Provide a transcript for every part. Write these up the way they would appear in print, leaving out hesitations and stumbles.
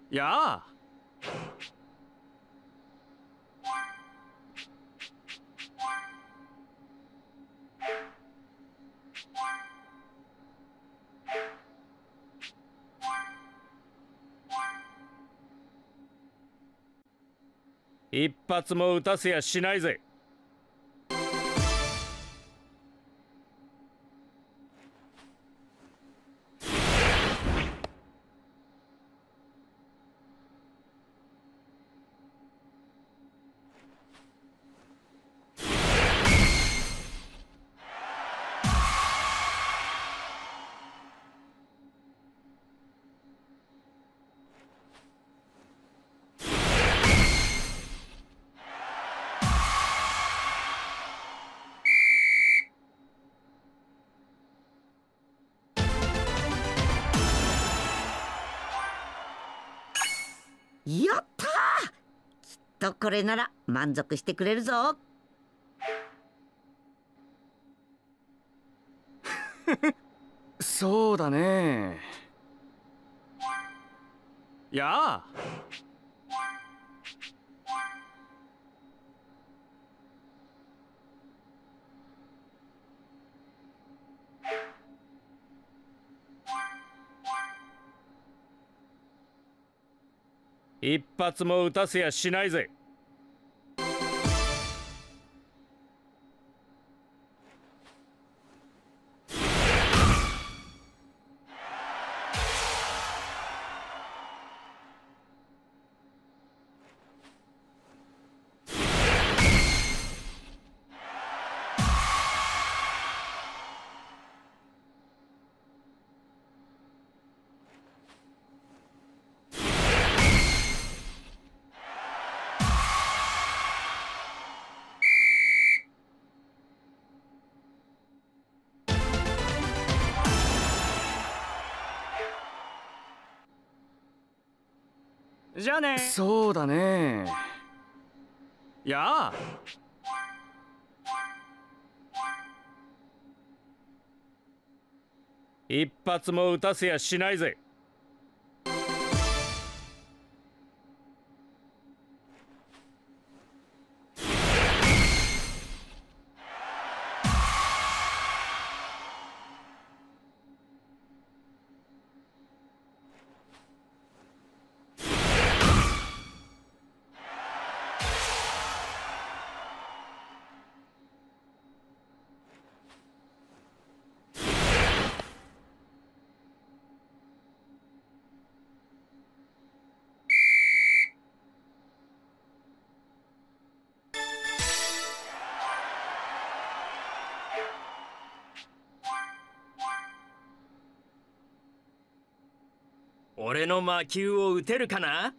やあ。一発も撃たせやしないぜ。 やったー。きっとこれなら満足してくれるぞ。 そうだね。やあ。一発も撃たせやしないぜ。じゃあね。そうだね。やあ。一発も撃たせやしないぜ。俺の魔球を打てるかな。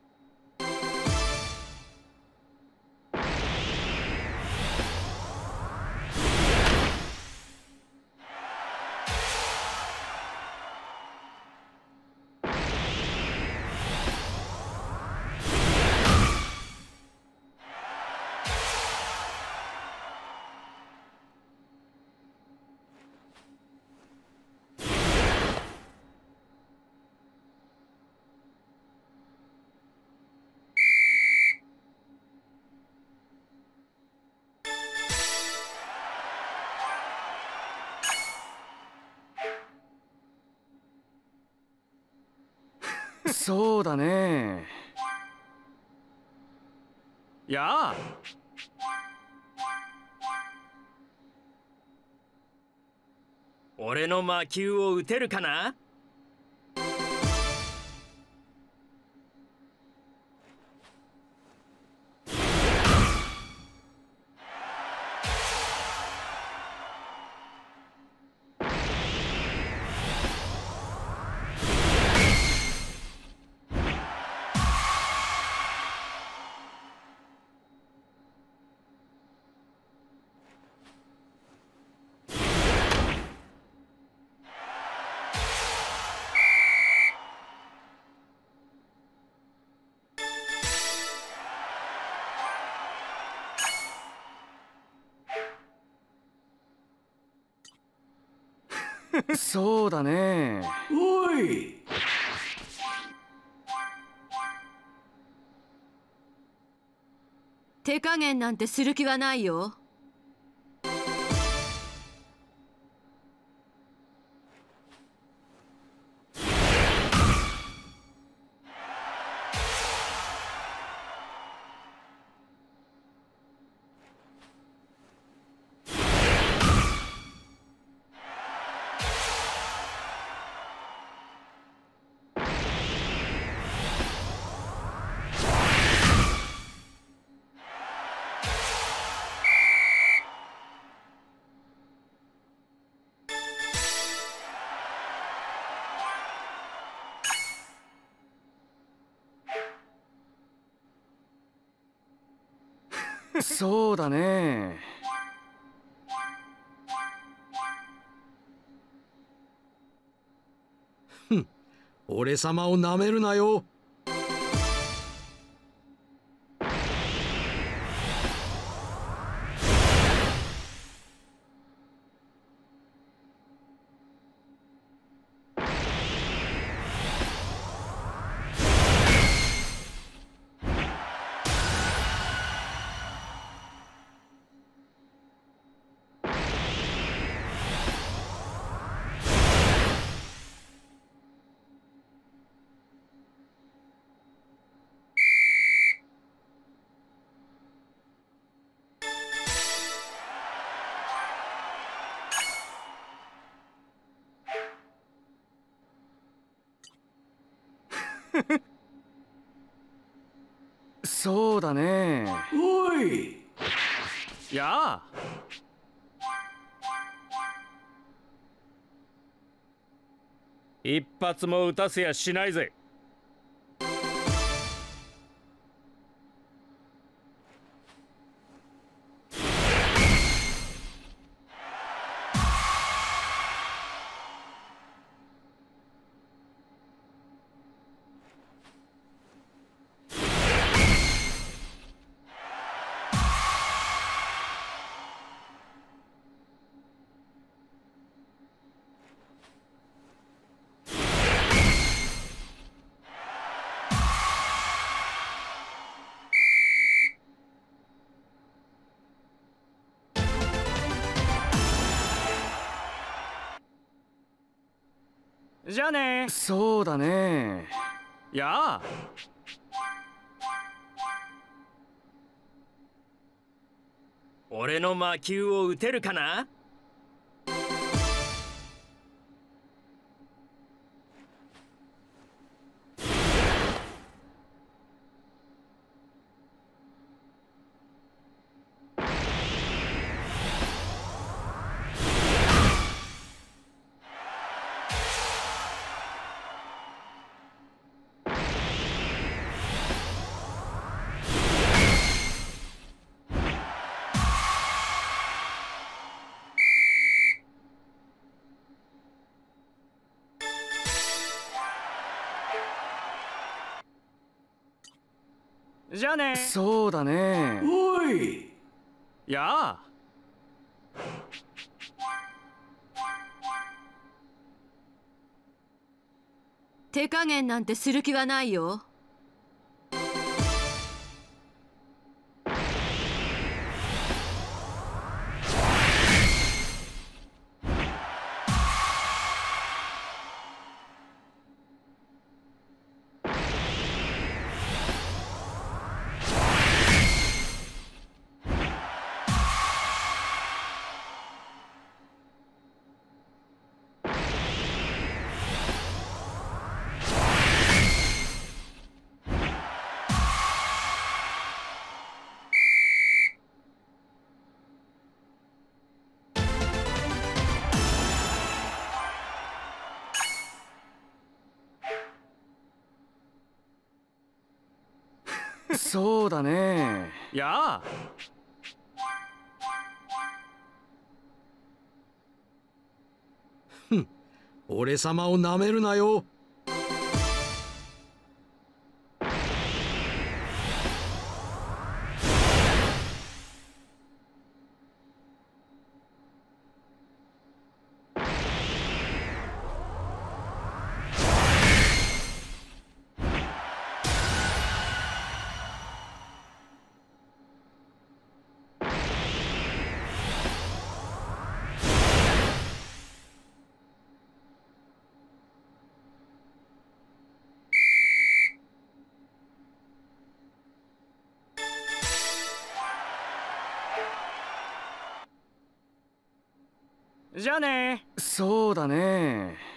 そうだね。やあ。俺の魔球を打てるかな。そうだね。 おい。 手加減なんてする気はないよ。 そうだね。 俺様をなめるなよ。 そうだね。 おい。 やあ。 一発も撃たせやしないぜ。 じゃあね。そうだね。やあ。 俺の魔球を撃てるかな。 じゃあね。そうだね。 おい。 やあ。 手加減なんてする気はないよ。 そうだね。やあ。 俺様をなめるなよ。 じゃあね。そうだね。